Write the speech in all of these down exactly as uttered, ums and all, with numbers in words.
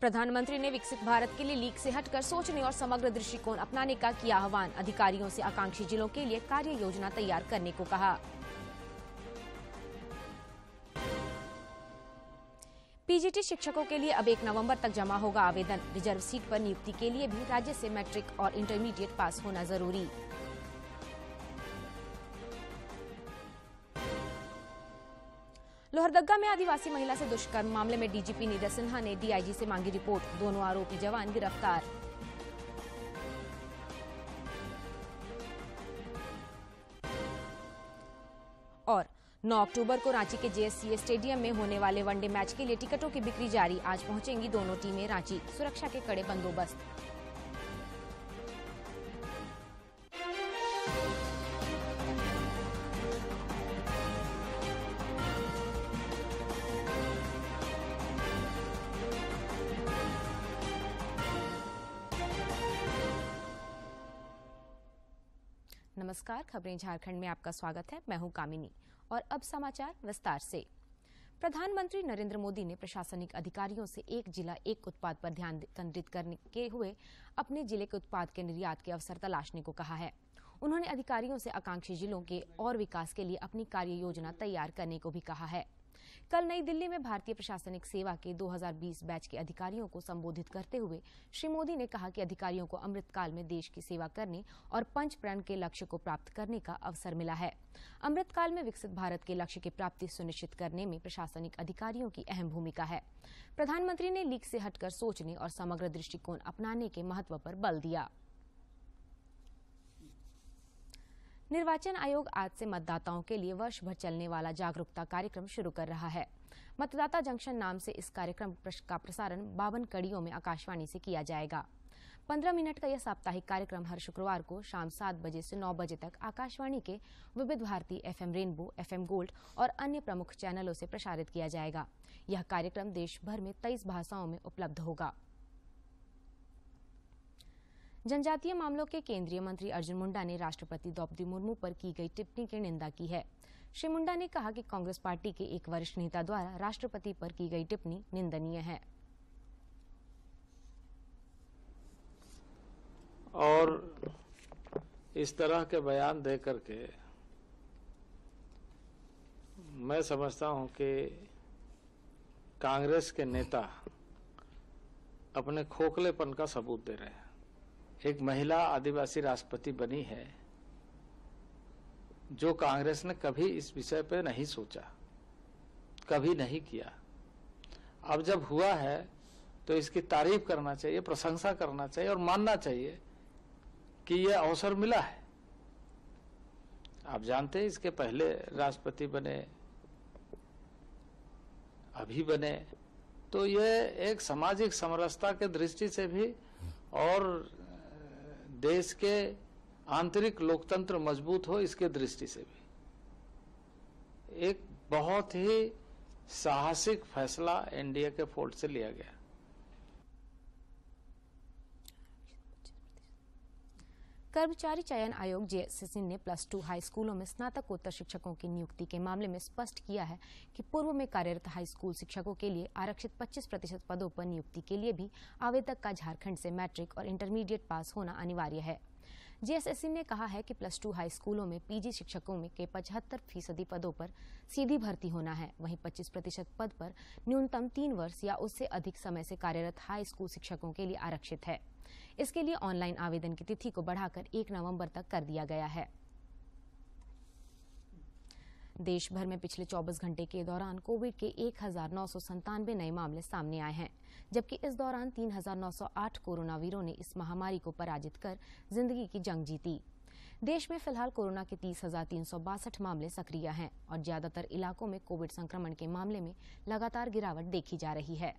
प्रधानमंत्री ने विकसित भारत के लिए लीक से हटकर सोचने और समग्र दृष्टिकोण अपनाने का किया आह्वान। अधिकारियों से आकांक्षी जिलों के लिए कार्य योजना तैयार करने को कहा। पीजीटी शिक्षकों के लिए अब एक नवंबर तक जमा होगा आवेदन। रिजर्व सीट पर नियुक्ति के लिए भी राज्य से मैट्रिक और इंटरमीडिएट पास होना जरूरी। लोहरदगा में आदिवासी महिला से दुष्कर्म मामले में डीजीपी नीरज सिन्हा ने डीआईजी से मांगी रिपोर्ट। दोनों आरोपी जवान गिरफ्तार। और नौ अक्टूबर को रांची के जेएससीए स्टेडियम में होने वाले वनडे मैच के लिए टिकटों की बिक्री जारी। आज पहुंचेंगी दोनों टीमें रांची। सुरक्षा के कड़े बंदोबस्त। नमस्कार, खबरें झारखंड में आपका स्वागत है। मैं हूं कामिनी और अब समाचार विस्तार से। प्रधानमंत्री नरेंद्र मोदी ने प्रशासनिक अधिकारियों से एक जिला एक उत्पाद पर ध्यान केंद्रित करने के हुए अपने जिले के उत्पाद के निर्यात के अवसर तलाशने को कहा है। उन्होंने अधिकारियों से आकांक्षी जिलों के और विकास के लिए अपनी कार्य योजना तैयार करने को भी कहा है। कल नई दिल्ली में भारतीय प्रशासनिक सेवा के दो हज़ार बीस बैच के अधिकारियों को संबोधित करते हुए श्री मोदी ने कहा कि अधिकारियों को अमृतकाल में देश की सेवा करने और पंच प्रण के लक्ष्य को प्राप्त करने का अवसर मिला है। अमृतकाल में विकसित भारत के लक्ष्य की प्राप्ति सुनिश्चित करने में प्रशासनिक अधिकारियों की अहम भूमिका है। प्रधानमंत्री ने लीक से हटकर सोचने और समग्र दृष्टिकोण अपनाने के महत्व पर बल दिया। निर्वाचन आयोग आज से मतदाताओं के लिए वर्ष भर चलने वाला जागरूकता कार्यक्रम शुरू कर रहा है। मतदाता जंक्शन नाम से इस कार्यक्रम का प्रसारण बावन कड़ियों में आकाशवाणी से किया जाएगा। पंद्रह मिनट का यह साप्ताहिक कार्यक्रम हर शुक्रवार को शाम सात बजे से नौ बजे तक आकाशवाणी के Vividh Bharati, FM Rainbow, FM Gold और अन्य प्रमुख चैनलों से प्रसारित किया जाएगा। यह कार्यक्रम देश भर में तेईस भाषाओं में उपलब्ध होगा। जनजातीय मामलों के केंद्रीय मंत्री अर्जुन मुंडा ने राष्ट्रपति द्रौपदी मुर्मू पर की गई टिप्पणी की निंदा की है। श्री मुंडा ने कहा कि कांग्रेस पार्टी के एक वरिष्ठ नेता द्वारा राष्ट्रपति पर की गई टिप्पणी निंदनीय है। और इस तरह के बयान दे करके मैं समझता हूं कि कांग्रेस के नेता अपने खोखलेपन का सबूत दे रहे हैं। एक महिला आदिवासी राष्ट्रपति बनी है, जो कांग्रेस ने कभी इस विषय पे नहीं सोचा, कभी नहीं किया। अब जब हुआ है तो इसकी तारीफ करना चाहिए, प्रशंसा करना चाहिए और मानना चाहिए कि यह अवसर मिला है। आप जानते हैं इसके पहले राष्ट्रपति बने, अभी बने, तो यह एक सामाजिक समरसता के दृष्टि से भी और देश के आंतरिक लोकतंत्र मजबूत हो इसके दृष्टि से भी एक बहुत ही साहसिक फैसला एनडीए के फोर्ट से लिया गया। कर्मचारी चयन आयोग जेएसएससी ने प्लस टू हाई स्कूलों में स्नातकोत्तर शिक्षकों की नियुक्ति के मामले में स्पष्ट किया है कि पूर्व में कार्यरत हाई स्कूल शिक्षकों के लिए आरक्षित पच्चीस प्रतिशत पदों पर नियुक्ति के लिए भी आवेदक का झारखंड से मैट्रिक और इंटरमीडिएट पास होना अनिवार्य है। जेएसएससी ने कहा है कि प्लस टू हाई स्कूलों में पीजी शिक्षकों में के पचहत्तर फीसदी पदों पर सीधी भर्ती होना है। वहीं पच्चीस प्रतिशत पद पर न्यूनतम तीन वर्ष या उससे अधिक समय से कार्यरत हाई स्कूल शिक्षकों के लिए आरक्षित है। इसके लिए ऑनलाइन आवेदन की तिथि को बढ़ाकर एक नवंबर तक कर दिया गया है। देश भर में पिछले चौबीस घंटे के दौरान कोविड के एक हजार नौ सौ संतानवे नए मामले सामने आए हैं, जबकि इस दौरान तीन हजार नौ सौ आठ कोरोना वीरों ने इस महामारी को पराजित कर जिंदगी की जंग जीती। देश में फिलहाल कोरोना के तीस हजार तीन सौ बासठ मामले सक्रिय हैं और ज्यादातर इलाकों में कोविड संक्रमण के मामले में लगातार गिरावट देखी जा रही है।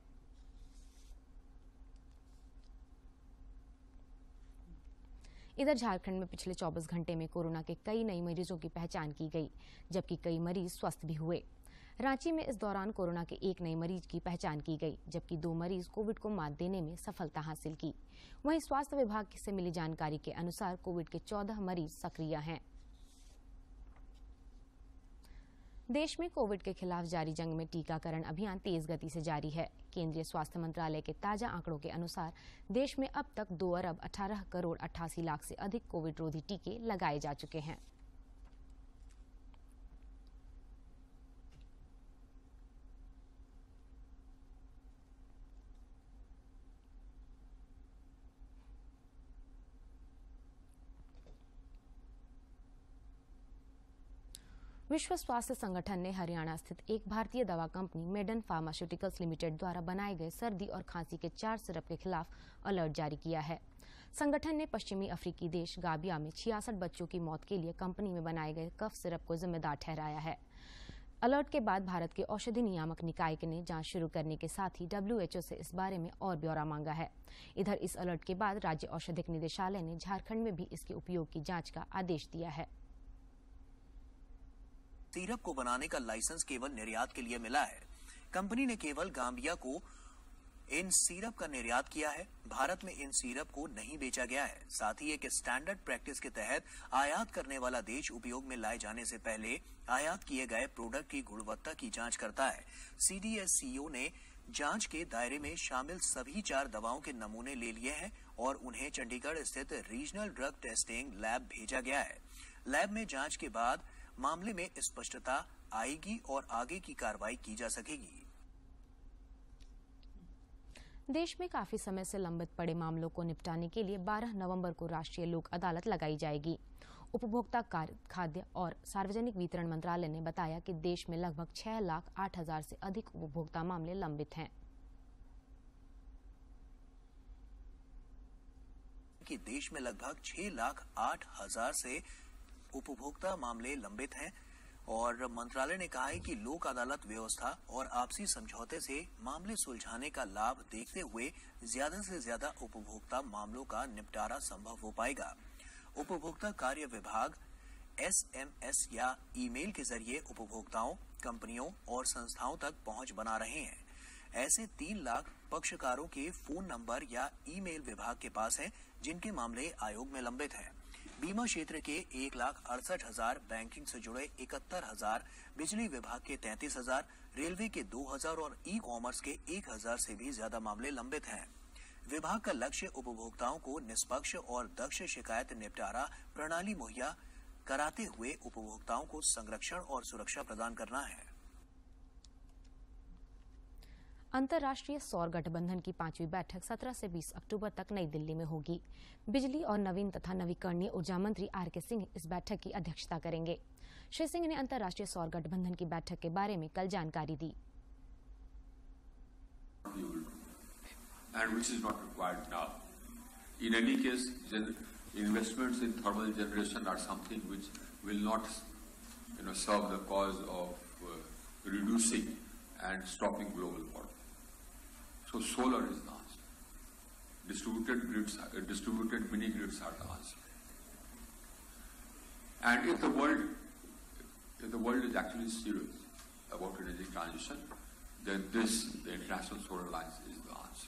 इधर झारखंड में पिछले चौबीस घंटे में कोरोना के कई नए मरीजों की पहचान की गई, जबकि कई मरीज स्वस्थ भी हुए। रांची में इस दौरान कोरोना के एक नए मरीज की पहचान की गई, जबकि दो मरीज कोविड को मात देने में सफलता हासिल की। वहीं स्वास्थ्य विभाग से मिली जानकारी के अनुसार कोविड के चौदह मरीज सक्रिय हैं। देश में कोविड के खिलाफ जारी जंग में टीकाकरण अभियान तेज गति से जारी है। केंद्रीय स्वास्थ्य मंत्रालय के ताजा आंकड़ों के अनुसार देश में अब तक दो अरब अठारह करोड़ अट्ठासी लाख से अधिक कोविड रोधी टीके लगाए जा चुके हैं। विश्व स्वास्थ्य संगठन ने हरियाणा स्थित एक भारतीय दवा कंपनी मेडन फार्मास्यूटिकल्स लिमिटेड द्वारा बनाए गए सर्दी और खांसी के चार सिरप के खिलाफ अलर्ट जारी किया है। संगठन ने पश्चिमी अफ्रीकी देश गाबिया में छियासठ बच्चों की मौत के लिए कंपनी में बनाए गए कफ सिरप को जिम्मेदार ठहराया है। अलर्ट के बाद भारत के औषधि नियामक निकाय ने जांच शुरू करने के साथ ही डब्ल्यू एच ओ से इस बारे में और ब्यौरा मांगा है। इधर इस अलर्ट के बाद राज्य औषधिक निदेशालय ने झारखंड में भी इसके उपयोग की जांच का आदेश दिया है। सिरप को बनाने का लाइसेंस केवल निर्यात के लिए मिला है। कंपनी ने केवल गाम्बिया को इन सिरप का निर्यात किया है। भारत में इन सिरप को नहीं बेचा गया है। साथ ही एक स्टैंडर्ड प्रैक्टिस के तहत आयात करने वाला देश उपयोग में लाए जाने से पहले आयात किए गए प्रोडक्ट की गुणवत्ता की जांच करता है। सी डी एस सी ओ ने जांच के दायरे में शामिल सभी चार दवाओं के नमूने ले लिए हैं और उन्हें चंडीगढ़ स्थित रीजनल ड्रग टेस्टिंग लैब भेजा गया है। लैब में जांच के बाद मामले में स्पष्टता आएगी और आगे की कार्रवाई की जा सकेगी। देश में काफी समय से लंबित पड़े मामलों को निपटाने के लिए बारह नवंबर को राष्ट्रीय लोक अदालत लगाई जाएगी। उपभोक्ता कार्य, खाद्य और सार्वजनिक वितरण मंत्रालय ने बताया कि देश में लगभग छह लाख आठ हजार से अधिक उपभोक्ता मामले लंबित हैं। कि देश में लगभग छह लाख आठ हजार से उपभोक्ता मामले लंबित हैं और मंत्रालय ने कहा है कि लोक अदालत व्यवस्था और आपसी समझौते से मामले सुलझाने का लाभ देखते हुए ज्यादा से ज्यादा उपभोक्ता मामलों का निपटारा संभव हो पाएगा। उपभोक्ता कार्य विभाग एस एम एस या ईमेल के जरिए उपभोक्ताओं, कंपनियों और संस्थाओं तक पहुंच बना रहे हैं। ऐसे तीन लाख पक्षकारों के फोन नंबर या ईमेल विभाग के पास हैं जिनके मामले आयोग में लंबित हैं। बीमा क्षेत्र के एक लाख अड़सठ हजार, बैंकिंग से जुड़े इकहत्तर हजार, बिजली विभाग के तैंतीस हजार, रेलवे के दो हजार और ई कॉमर्स के एक हजार से भी ज्यादा मामले लंबित हैं। विभाग का लक्ष्य उपभोक्ताओं को निष्पक्ष और दक्ष शिकायत निपटारा प्रणाली मुहैया कराते हुए उपभोक्ताओं को संरक्षण और सुरक्षा प्रदान करना है। अंतर्राष्ट्रीय सौर गठबंधन की पांचवी बैठक सत्रह से बीस अक्टूबर तक नई दिल्ली में होगी। बिजली और नवीन तथा नवीकरणीय ऊर्जा मंत्री आर के सिंह इस बैठक की अध्यक्षता करेंगे। श्री सिंह ने अंतर्राष्ट्रीय सौर गठबंधन की बैठक के बारे में कल जानकारी दी। And which is not required now. In any case, investments in thermal generation are something which will not, you know, serve the cause of uh, reducing and stopping global warming. So solar is the answer. Distributed grids, uh, distributed mini grids are the answer. And if the world, if the world is actually serious about energy transition, then this, the International Solar Alliance, is the answer.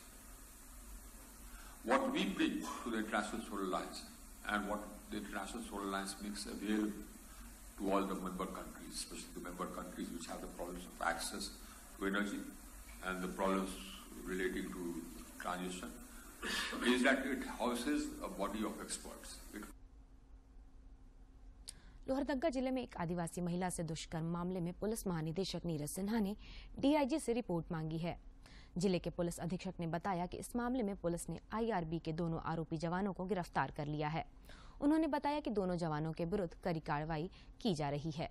What we bring to the International Solar Alliance and what the International Solar Alliance makes available to all the member countries, especially the member countries which have the problems of access to energy and the problems relating to transition, is that it houses a body of experts. It Lohardaga जिले में एक आदिवासी महिला से दुष्कर्म मामले में police महानिदेशक नीरज सिन्हा ने डी आई जी से रिपोर्ट मांगी है। जिले के पुलिस अधीक्षक ने बताया कि इस मामले में पुलिस ने आई आर बी के दोनों आरोपी जवानों को गिरफ्तार कर लिया है। उन्होंने बताया कि दोनों जवानों के विरुद्ध कड़ी कार्रवाई की जा रही है।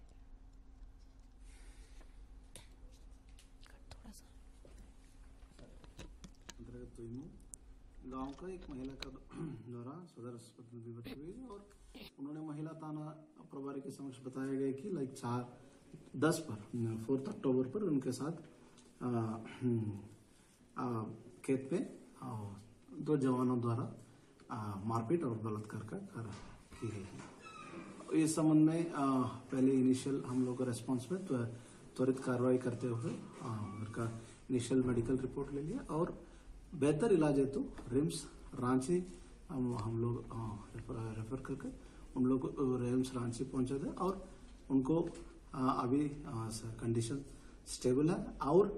गांव का एक महिला का द्वारा सदर अस्पताल में भर्ती हुई और उन्होंने महिला थाना प्रभारी के समक्ष बताया गया कि लाइक चार दस पर फोर्थ अक्टूबर पर उनके साथ आ, आ, खेत पे आ, दो जवानों द्वारा मारपीट और बलात्कार का कार्य की गई है। इस संबंध में आ, पहले इनिशियल हम लोग का रेस्पॉन्स में त्वरित कार्रवाई करते हुए उनका इनिशियल मेडिकल रिपोर्ट ले लिया और बेहतर इलाज है तो रिम्स रांची हम, हम लोग रेफर, रेफर करके उन लोग रिम्स रांची पहुंचा दे और उनको अभी कंडीशन स्टेबल है। और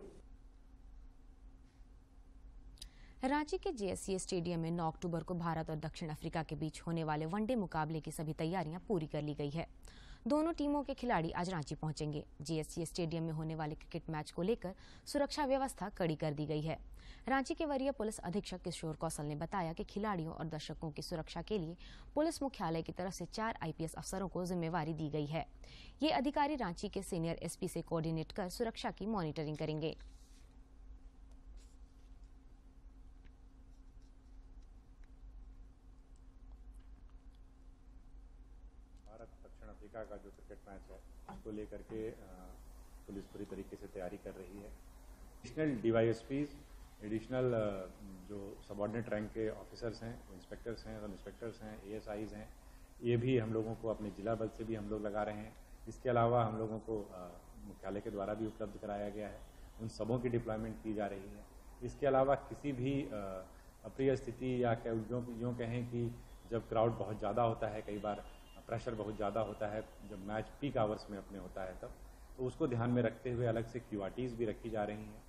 रांची के जेएससीए स्टेडियम में नौ अक्टूबर को भारत और दक्षिण अफ्रीका के बीच होने वाले वनडे मुकाबले की सभी तैयारियां पूरी कर ली गई है। दोनों टीमों के खिलाड़ी आज रांची पहुंचेंगे। जेएससीए स्टेडियम में होने वाले क्रिकेट मैच को लेकर सुरक्षा व्यवस्था कड़ी कर दी गई है। रांची के वरीय पुलिस अधीक्षक किशोर कौशल ने बताया कि खिलाड़ियों और दर्शकों की सुरक्षा के लिए पुलिस मुख्यालय की तरफ से चार आईपीएस अफसरों को जिम्मेवारी दी गई है। ये अधिकारी रांची के सीनियर एसपी से कोऑर्डिनेट कर सुरक्षा की मॉनिटरिंग करेंगे। दक्षिण अफ्रीका का जो क्रिकेट मैच है उसको लेकर के पुलिस पूरी तरीके से तैयारी कर रही है। एडिशनल डीवाईएसपीज, एडिशनल जो सबऑर्डिनेट रैंक के ऑफिसर्स हैं, इंस्पेक्टर्स हैं, सब इंस्पेक्टर्स हैं, एएसआईज हैं, ये भी हम लोगों को अपने जिला बल से भी हम लोग लगा रहे हैं। इसके अलावा हम लोगों को मुख्यालय के द्वारा भी उपलब्ध कराया गया है, उन सबों की डिप्लॉयमेंट की जा रही है। इसके अलावा किसी भी अप्रिय स्थिति या यूँ कहें कि जब क्राउड बहुत ज़्यादा होता है, कई बार प्रेशर बहुत ज़्यादा होता है, जब मैच पीक आवर्स में अपने होता है तब, तो उसको ध्यान में रखते हुए अलग से क्यूआरटीज भी रखी जा रही हैं।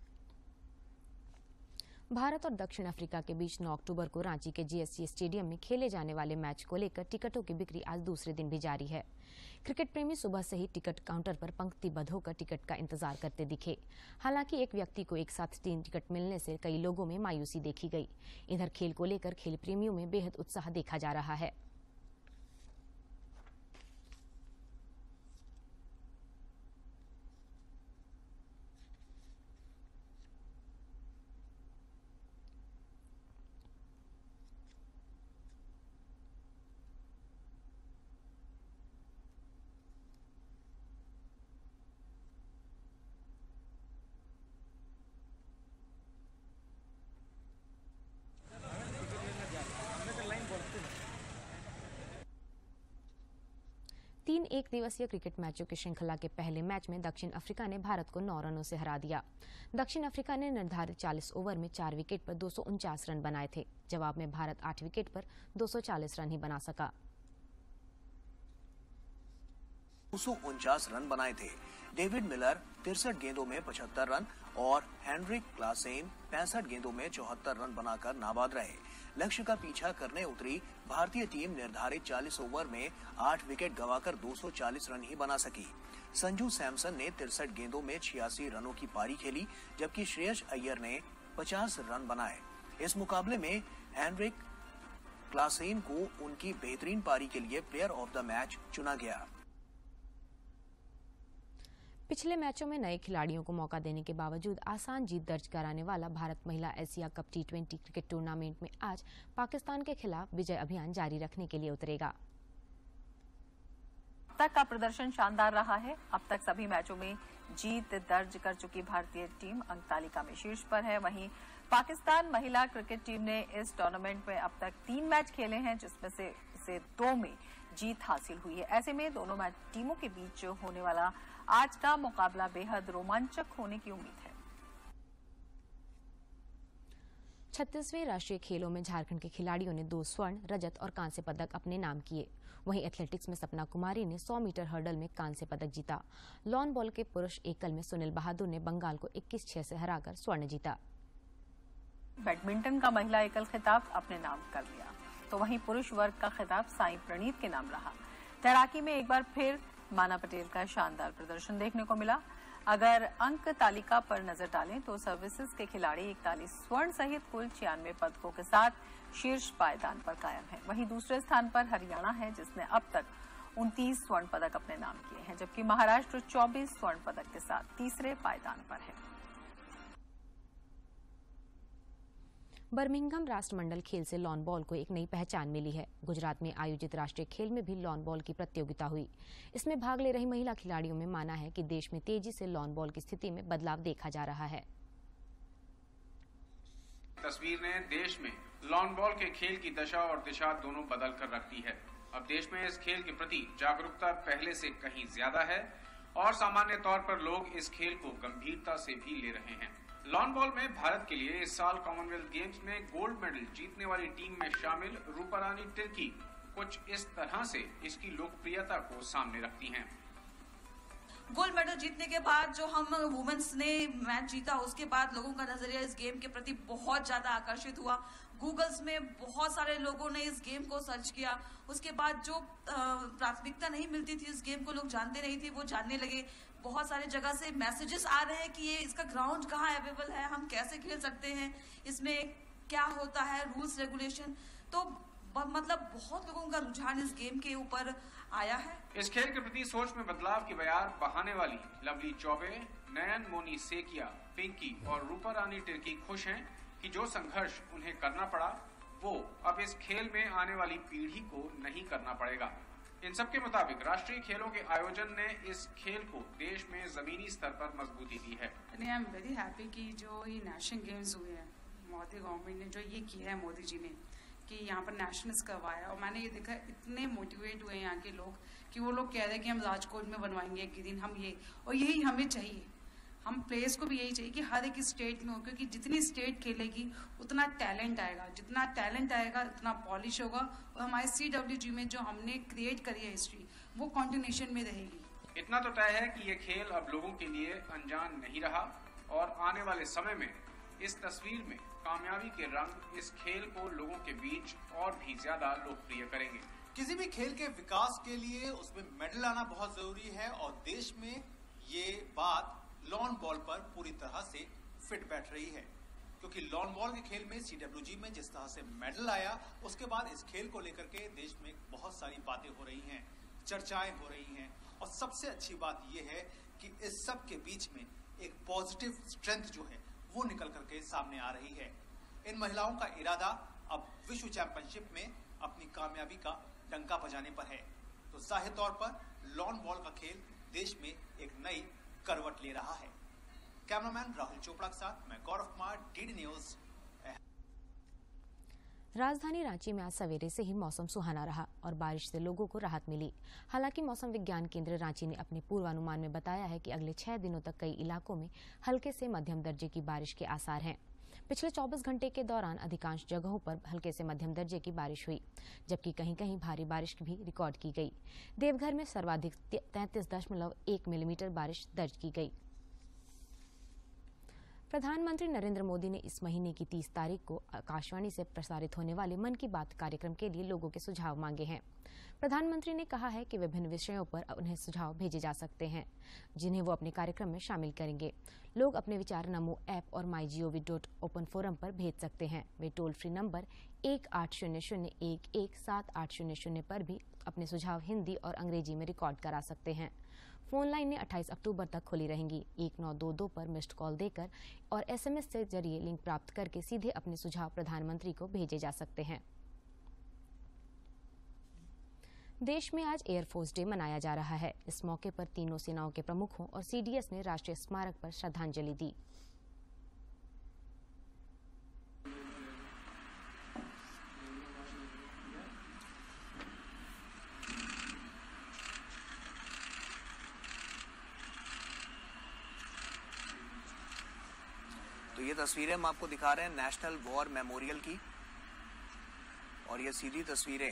भारत और दक्षिण अफ्रीका के बीच नौ अक्टूबर को रांची के जेएससीए स्टेडियम में खेले जाने वाले मैच को लेकर टिकटों की बिक्री आज दूसरे दिन भी जारी है। क्रिकेट प्रेमी सुबह से ही टिकट काउंटर पर पंक्तिबद्ध होकर टिकट का इंतजार करते दिखे। हालांकि एक व्यक्ति को एक साथ तीन टिकट मिलने से कई लोगों में मायूसी देखी गई। इधर खेल को लेकर खेल प्रेमियों में बेहद उत्साह देखा जा रहा है। तीन एक दिवसीय क्रिकेट मैचों की श्रृंखला के पहले मैच में दक्षिण अफ्रीका ने भारत को नौ रनों से हरा दिया। दक्षिण अफ्रीका ने निर्धारित चालीस ओवर में चार विकेट पर दो सौ उनचास रन बनाए थे। जवाब में भारत आठ विकेट पर दो सौ चालीस रन ही बना सका। दो सौ उनचास रन बनाए थे। डेविड मिलर तिरसठ गेंदों में पचहत्तर रन और हेनरिक क्लासेन पैंसठ गेंदों में चौहत्तर रन बनाकर नाबाद रहे। लक्ष्य का पीछा करने उतरी भारतीय टीम निर्धारित चालीस ओवर में आठ विकेट गंवाकर दो सौ चालीस रन ही बना सकी। संजू सैमसन ने तिरसठ गेंदों में छियासी रनों की पारी खेली, जबकि श्रेयस अय्यर ने पचास रन बनाए। इस मुकाबले में हेनरिक क्लासेन को उनकी बेहतरीन पारी के लिए प्लेयर ऑफ द मैच चुना गया। पिछले मैचों में नए खिलाड़ियों को मौका देने के बावजूद आसान जीत दर्ज कराने वाला भारत महिला Asia Cup T twenty cricket tournament में आज पाकिस्तान के खिलाफ विजय अभियान जारी रखने के लिए उतरेगा। तक का प्रदर्शन शानदार रहा है। अब तक सभी मैचों में जीत दर्ज कर चुकी भारतीय टीम अंक तालिका में शीर्ष पर है। वहीं पाकिस्तान महिला क्रिकेट टीम ने इस टूर्नामेंट में अब तक तीन मैच खेले हैं, जिसमें से, से दो में जीत हासिल हुई है। ऐसे में दोनों मैच टीमों के बीच होने वाला आज का मुकाबला बेहद रोमांचक होने की उम्मीद है। छत्तीसवें राष्ट्रीय खेलों में झारखंड के खिलाड़ियों ने दो स्वर्ण, रजत और कांस्य पदक अपने नाम किए। वहीं एथलेटिक्स में सपना कुमारी ने सौ मीटर हर्डल में कांस्य पदक जीता। लॉन बॉल के पुरुष एकल में सुनील बहादुर ने बंगाल को इक्कीस छह से हराकर स्वर्ण जीता। बैडमिंटन का महिला एकल खिताब अपने नाम कर लिया, तो वहीं पुरुष वर्ग का खिताब साई प्रणीत के नाम रहा। तैराकी में एक बार फिर माना पटेल का शानदार प्रदर्शन देखने को मिला। अगर अंक तालिका पर नजर डालें तो सर्विसेज के खिलाड़ी इकतालीस स्वर्ण सहित कुल छियानवे पदकों के साथ शीर्ष पायदान पर कायम है। वहीं दूसरे स्थान पर हरियाणा है, जिसने अब तक उनतीस स्वर्ण पदक अपने नाम किए हैं, जबकि महाराष्ट्र चौबीस स्वर्ण पदक के साथ तीसरे पायदान पर है। बर्मिंघम राष्ट्रमंडल खेल से लॉन बॉल को एक नई पहचान मिली है। गुजरात में आयोजित राष्ट्रीय खेल में भी लॉन बॉल की प्रतियोगिता हुई। इसमें भाग ले रही महिला खिलाड़ियों में माना है कि देश में तेजी से लॉन बॉल की स्थिति में बदलाव देखा जा रहा है। तस्वीर ने देश में लॉन बॉल के खेल की दशा और दिशा दोनों बदल कर रख दी है। अब देश में इस खेल के प्रति जागरूकता पहले से कहीं ज्यादा है और सामान्य तौर पर लोग इस खेल को गंभीरता से भी ले रहे हैं। लॉन बॉल में भारत के लिए इस साल कॉमनवेल्थ गेम्स में गोल्ड मेडल जीतने वाली टीम में शामिल रूपारानी तिर्की कुछ इस तरह से इसकी लोकप्रियता को सामने रखती हैं। गोल्ड मेडल जीतने के बाद जो हम वुमेन्स ने मैच जीता, उसके बाद लोगों का नजरिया इस गेम के प्रति बहुत ज्यादा आकर्षित हुआ। गूगल्स में बहुत सारे लोगों ने इस गेम को सर्च किया। उसके बाद जो प्राथमिकता नहीं मिलती थी, इस गेम को लोग जानते नहीं थे, वो जानने लगे। बहुत सारे जगह से मैसेजेस आ रहे हैं कि ये इसका ग्राउंड कहाँ अवेलेबल है, हम कैसे खेल सकते हैं, इसमें क्या होता है, रूल्स रेगुलेशन। तो मतलब बहुत लोगों का रुझान इस गेम के ऊपर आया है। इस खेल के प्रति सोच में बदलाव की बयार बहाने वाली लवली चौबे, नयन मोनी सेकिया, पिंकी और रूपा रानी टिर्की खुश हैं कि जो संघर्ष उन्हें करना पड़ा वो अब इस खेल में आने वाली पीढ़ी को नहीं करना पड़ेगा। इन सबके मुताबिक राष्ट्रीय खेलों के आयोजन ने इस खेल को देश में जमीनी स्तर पर मजबूती दी है। आई एम वेरी हैप्पी कि जो ये नेशनल गेम्स हुए हैं, मोदी गवर्नमेंट ने जो ये किया है, मोदी जी ने कि यहाँ पर नेशनल्स करवाया, और मैंने ये देखा इतने मोटिवेट हुए यहाँ के लोग कि वो लोग कह रहे हैं कि हम राजकोट में बनवाएंगे एक दिन, हम ये, और यही हमें चाहिए। हम प्लेयर्स को भी यही चाहिए कि हर एक स्टेट में हो, क्योंकि जितनी स्टेट खेलेगी उतना टैलेंट आएगा, जितना टैलेंट आएगा उतना पॉलिश होगा, और हमारे सी डब्ल्यू जी में जो हमने क्रिएट करी है हिस्ट्री, वो कॉन्टिन्यूशन में रहेगी। इतना तो तय है कि ये खेल अब लोगों के लिए अनजान नहीं रहा, और आने वाले समय में इस तस्वीर में कामयाबी के रंग इस खेल को लोगों के बीच और भी ज्यादा लोकप्रिय करेंगे। किसी भी खेल के विकास के लिए उसमें मेडल आना बहुत जरूरी है, और देश में ये बात लॉन बॉल पर पूरी तरह से फिट बैठ रही है, क्योंकि लॉन बॉल के खेल में सीडब्ल्यूजी में जिस तरह से मेडल आया, उसके बाद इस खेल को लेकर के देश में बहुत सारी बातें हो रही हैं, चर्चाएं हो रही हैं, और सबसे अच्छी बात यह है कि इस सब के बीच में एक पॉजिटिव स्ट्रेंथ जो है वो निकल करके सामने आ रही है। इन महिलाओं का इरादा अब विश्व चैंपियनशिप में अपनी कामयाबी का डंका बजाने पर है। तो जाहिर तौर पर लॉन बॉल का खेल देश में एक नई करवट ले रहा है। कैमरामैन राहुल चोपड़ा के साथ मैं गौरव कुमार, डीडी न्यूज। राजधानी रांची में आज सवेरे से ही मौसम सुहाना रहा और बारिश से लोगों को राहत मिली। हालांकि मौसम विज्ञान केंद्र रांची ने अपने पूर्वानुमान में बताया है कि अगले छह दिनों तक कई इलाकों में हल्के से मध्यम दर्जे की बारिश के आसार हैं। पिछले चौबीस घंटे के दौरान अधिकांश जगहों पर हल्के से मध्यम दर्जे की बारिश हुई, जबकि कहीं कहीं भारी बारिश भी रिकॉर्ड की गई। देवघर में सर्वाधिक तैंतीस दशमलव एक मिलीमीटर बारिश दर्ज की गई। प्रधानमंत्री नरेंद्र मोदी ने इस महीने की तीस तारीख को आकाशवाणी से प्रसारित होने वाले मन की बात कार्यक्रम के लिए लोगों के सुझाव मांगे हैं। प्रधानमंत्री ने कहा है कि विभिन्न विषयों पर उन्हें सुझाव भेजे जा सकते हैं, जिन्हें वो अपने कार्यक्रम में शामिल करेंगे। लोग अपने विचार नमो ऐप और my G O V dot open forum पर भेज सकते हैं। वे टोल फ्री नंबर एक आठ शून्य शून्य एक एक सात आठ शून्य शून्य पर भी अपने सुझाव हिंदी और अंग्रेजी में रिकॉर्ड करा सकते हैं। फोन लाइनें अट्ठाईस अक्टूबर तक खुली रहेंगी। एक नौ दो दो पर मिस्ड कॉल देकर और एस एम एस से जरिए लिंक प्राप्त करके सीधे अपने सुझाव प्रधानमंत्री को भेजे जा सकते हैं। देश में आज एयरफोर्स डे मनाया जा रहा है। इस मौके पर तीनों सेनाओं के प्रमुखों और सी डी एस ने राष्ट्रीय स्मारक पर श्रद्धांजलि दी। तो ये तस्वीरें हम आपको दिखा रहे हैं नेशनल वॉर मेमोरियल की, और ये सीधी तस्वीरें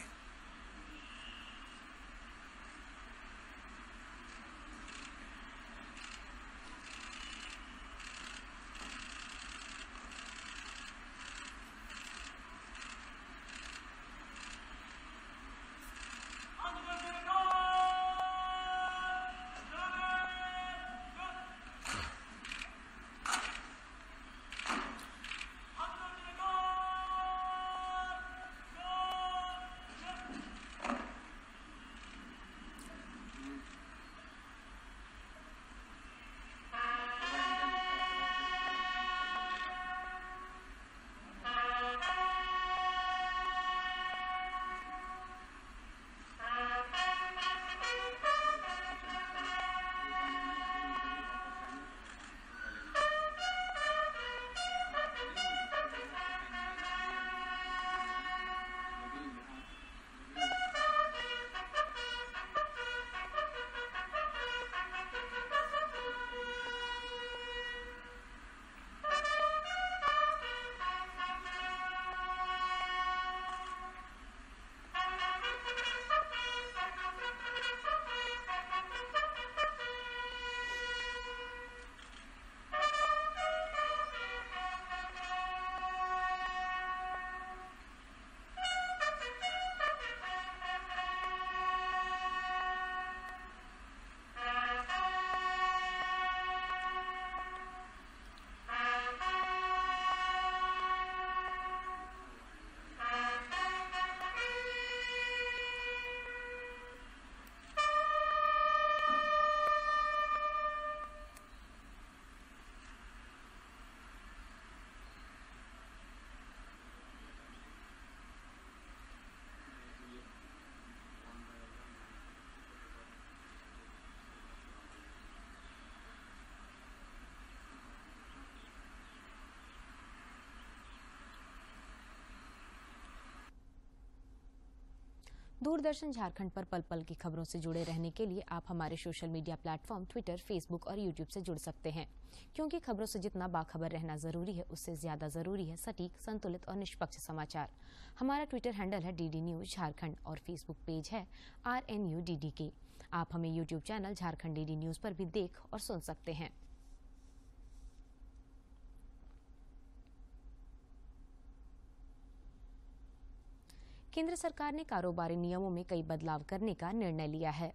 दूरदर्शन झारखंड पर पल पल की खबरों से जुड़े रहने के लिए आप हमारे social media platform Twitter, Facebook और यूट्यूब से जुड़ सकते हैं, क्योंकि खबरों से जितना बाखबर रहना जरूरी है, उससे ज्यादा जरूरी है सटीक, संतुलित और निष्पक्ष समाचार। हमारा ट्विटर हैंडल है डीडी न्यूज झारखंड और फेसबुक पेज है R N U D D के। आप हमें YouTube channel Jharkhand DD News पर भी देख और सुन सकते हैं। केंद्र सरकार ने कारोबारी नियमों में कई बदलाव करने का निर्णय लिया है।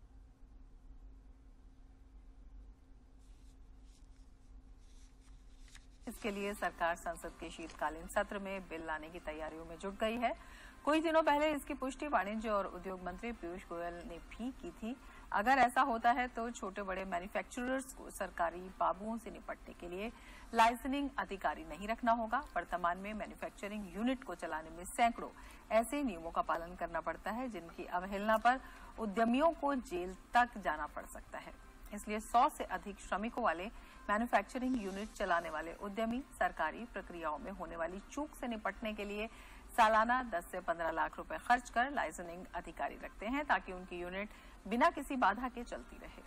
इसके लिए सरकार संसद के शीतकालीन सत्र में बिल लाने की तैयारियों में जुट गई है। कुछ दिनों पहले इसकी पुष्टि वाणिज्य और उद्योग मंत्री पीयूष गोयल ने भी की थी। अगर ऐसा होता है तो छोटे बड़े मैन्युफैक्चरर्स को सरकारी बाबुओं से निपटने के लिए लाइसेंसिंग अधिकारी नहीं रखना होगा। वर्तमान में मैन्युफैक्चरिंग यूनिट को चलाने में सैकड़ों ऐसे नियमों का पालन करना पड़ता है जिनकी अवहेलना पर उद्यमियों को जेल तक जाना पड़ सकता है। इसलिए सौ से अधिक श्रमिकों वाले मैन्युफैक्चरिंग यूनिट चलाने वाले उद्यमी सरकारी प्रक्रियाओं में होने वाली चूक से निपटने के लिए सालाना दस से पंद्रह लाख रुपए खर्च कर लाइसेंसिंग अधिकारी रखते हैं, ताकि उनकी यूनिट बिना किसी बाधा के चलती रहे।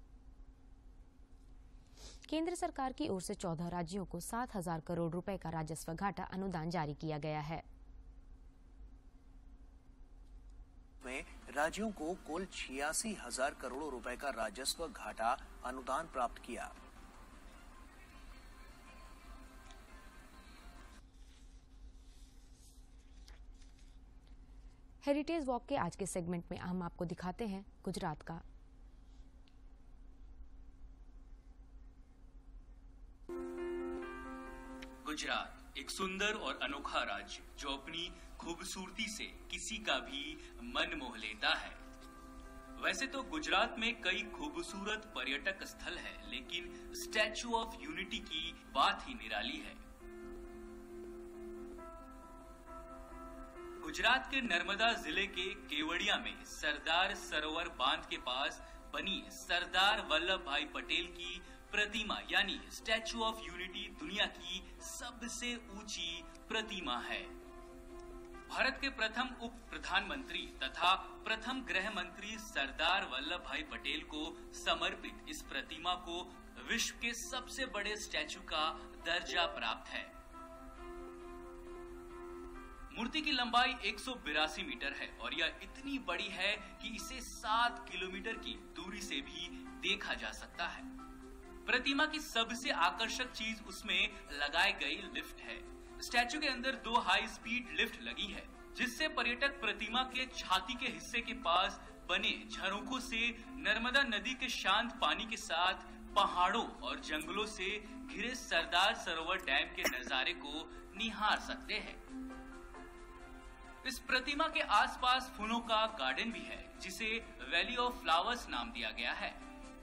केंद्र सरकार की ओर से चौदह राज्यों को सात हजार करोड़ रुपए का राजस्व घाटा अनुदान जारी किया गया है। में राज्यों को कुल छियासी हजार करोड़ रुपए का राजस्व घाटा अनुदान प्राप्त किया। हेरिटेज वॉक के आज के सेगमेंट में हम आपको दिखाते हैं गुजरात का। गुजरात एक सुंदर और अनोखा राज्य जो अपनी खूबसूरती से किसी का भी मन मोह लेता है। वैसे तो गुजरात में कई खूबसूरत पर्यटक स्थल है, लेकिन स्टैचू ऑफ यूनिटी की बात ही निराली है। गुजरात के नर्मदा जिले के केवड़िया में सरदार सरोवर बांध के पास बनी सरदार वल्लभ भाई पटेल की प्रतिमा यानी स्टैचू ऑफ यूनिटी दुनिया की सबसे ऊंची प्रतिमा है। भारत के प्रथम उप प्रधानमंत्री तथा प्रथम गृह मंत्री सरदार वल्लभ भाई पटेल को समर्पित इस प्रतिमा को विश्व के सबसे बड़े स्टैचू का दर्जा प्राप्त है। मूर्ति की लंबाई एक सौ बिरासी मीटर है और यह इतनी बड़ी है कि इसे सात किलोमीटर की दूरी से भी देखा जा सकता है। प्रतिमा की सबसे आकर्षक चीज उसमें लगाई गई लिफ्ट है। स्टैचू के अंदर दो हाई स्पीड लिफ्ट लगी है, जिससे पर्यटक प्रतिमा के छाती के हिस्से के पास बने झरोखों से नर्मदा नदी के शांत पानी के साथ पहाड़ों और जंगलों से घिरे सरदार सरोवर डैम के नजारे को निहार सकते हैं। इस प्रतिमा के आसपास फूलों का गार्डन भी है, जिसे वैली ऑफ फ्लावर्स नाम दिया गया है।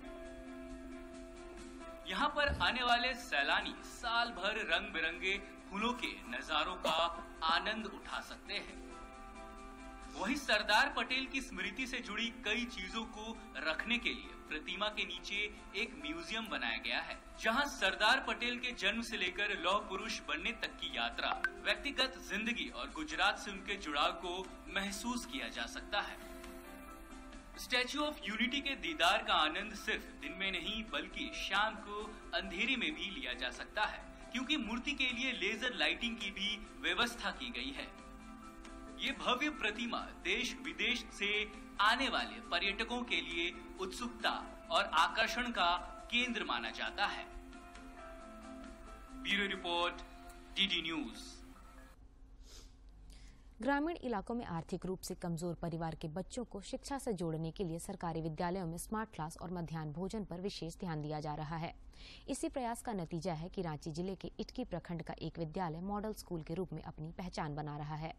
यहाँ पर आने वाले सैलानी साल भर रंग बिरंगे फूलों के नजारों का आनंद उठा सकते हैं। वहीं सरदार पटेल की स्मृति से जुड़ी कई चीजों को रखने के लिए प्रतिमा के नीचे एक म्यूजियम बनाया गया है, जहां सरदार पटेल के जन्म से लेकर लौह पुरुष बनने तक की यात्रा, व्यक्तिगत जिंदगी और गुजरात से उनके जुड़ाव को महसूस किया जा सकता है। स्टैचू ऑफ यूनिटी के दीदार का आनंद सिर्फ दिन में नहीं बल्कि शाम को अंधेरे में भी लिया जा सकता है, क्योंकि मूर्ति के लिए लेजर लाइटिंग की भी व्यवस्था की गई है। ये भव्य प्रतिमा देश विदेश से आने वाले पर्यटकों के लिए उत्सुकता और आकर्षण का केंद्र माना जाता है। Bureau report, DD News. ग्रामीण इलाकों में आर्थिक रूप से कमजोर परिवार के बच्चों को शिक्षा से जोड़ने के लिए सरकारी विद्यालयों में स्मार्ट क्लास और मध्याह्न भोजन पर विशेष ध्यान दिया जा रहा है। इसी प्रयास का नतीजा है कि रांची जिले के इटकी प्रखंड का एक विद्यालय मॉडल स्कूल के रूप में अपनी पहचान बना रहा है।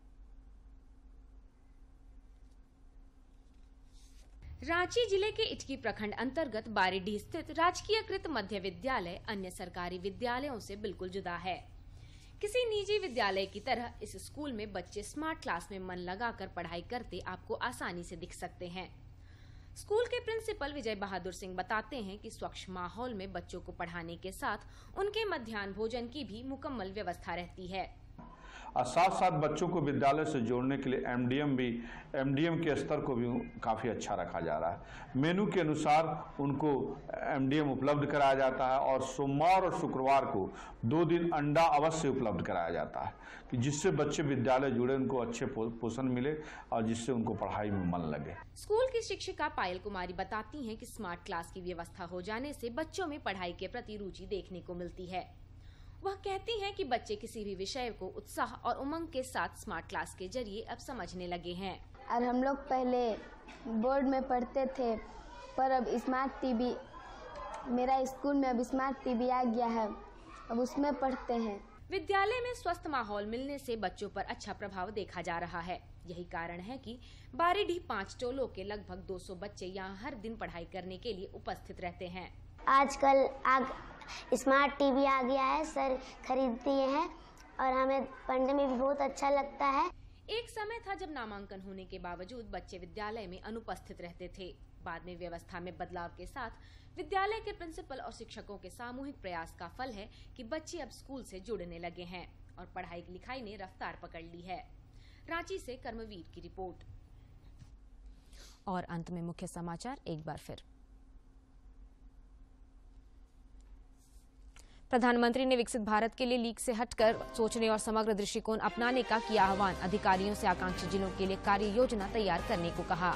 रांची जिले के इटकी प्रखंड अंतर्गत बारीडीह स्थित राजकीयकृत मध्य विद्यालय अन्य सरकारी विद्यालयों से बिल्कुल जुदा है। किसी निजी विद्यालय की तरह इस स्कूल में बच्चे स्मार्ट क्लास में मन लगाकर पढ़ाई करते आपको आसानी से दिख सकते हैं। स्कूल के प्रिंसिपल विजय बहादुर सिंह बताते हैं कि स्वच्छ माहौल में बच्चों को पढ़ाने के साथ उनके मध्याह्न भोजन की भी मुकम्मल व्यवस्था रहती है। और साथ साथ बच्चों को विद्यालय से जोड़ने के लिए एमडीएम भी एमडीएम के स्तर को भी काफ़ी अच्छा रखा जा रहा है। मेनू के अनुसार उनको एमडीएम उपलब्ध कराया जाता है और सोमवार और शुक्रवार को दो दिन अंडा अवश्य उपलब्ध कराया जाता है कि जिससे बच्चे विद्यालय जुड़े, उनको अच्छे पोषण मिले और जिससे उनको पढ़ाई में मन लगे। स्कूल की शिक्षिका पायल कुमारी बताती हैं कि स्मार्ट क्लास की व्यवस्था हो जाने से बच्चों में पढ़ाई के प्रति रुचि देखने को मिलती है। वह कहती हैं कि बच्चे किसी भी विषय को उत्साह और उमंग के साथ स्मार्ट क्लास के जरिए अब समझने लगे हैं। और हम लोग पहले बोर्ड में पढ़ते थे, पर अब स्मार्ट टीवी, मेरा स्कूल में अब स्मार्ट टीवी आ गया है, अब उसमें पढ़ते हैं। विद्यालय में स्वस्थ माहौल मिलने से बच्चों पर अच्छा प्रभाव देखा जा रहा है। यही कारण है कि बारीडीह पाँच टोलों के लगभग दो सौ बच्चे यहाँ हर दिन पढ़ाई करने के लिए उपस्थित रहते हैं। आजकल आग स्मार्ट टीवी आ गया है, सर खरीद दिए हैं और हमें पढ़ने में भी बहुत अच्छा लगता है। एक समय था जब नामांकन होने के बावजूद बच्चे विद्यालय में अनुपस्थित रहते थे। बाद में व्यवस्था में बदलाव के साथ विद्यालय के प्रिंसिपल और शिक्षकों के सामूहिक प्रयास का फल है कि बच्चे अब स्कूल से जुड़ने लगे हैं और पढ़ाई लिखाई ने रफ्तार पकड़ ली है। रांची से कर्मवीर की रिपोर्ट। और अंत में मुख्य समाचार एक बार फिर। प्रधानमंत्री ने विकसित भारत के लिए लीक से हटकर सोचने और समग्र दृष्टिकोण अपनाने का किया आह्वान। अधिकारियों से आकांक्षी जिलों के लिए कार्य योजना तैयार करने को कहा।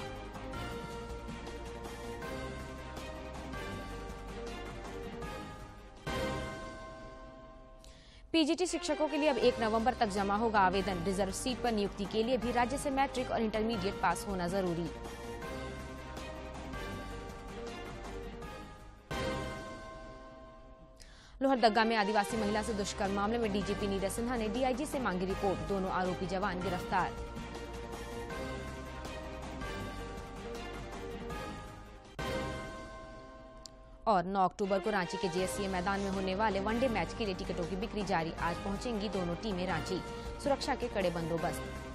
पीजीटी शिक्षकों के लिए अब एक नवंबर तक जमा होगा आवेदन। रिजर्व सीट पर नियुक्ति के लिए भी राज्य से मैट्रिक और इंटरमीडिएट पास होना जरूरी। लोहरदगा में आदिवासी महिला से दुष्कर्म मामले में डीजीपी नीरज सिन्हा ने डीआईजी से मांगी रिपोर्ट। दोनों आरोपी जवान गिरफ्तार। और नौ अक्टूबर को रांची के जेएससीए मैदान में होने वाले वनडे मैच के लिए टिकटों की बिक्री जारी। आज पहुंचेंगी दोनों टीमें रांची। सुरक्षा के कड़े बंदोबस्त।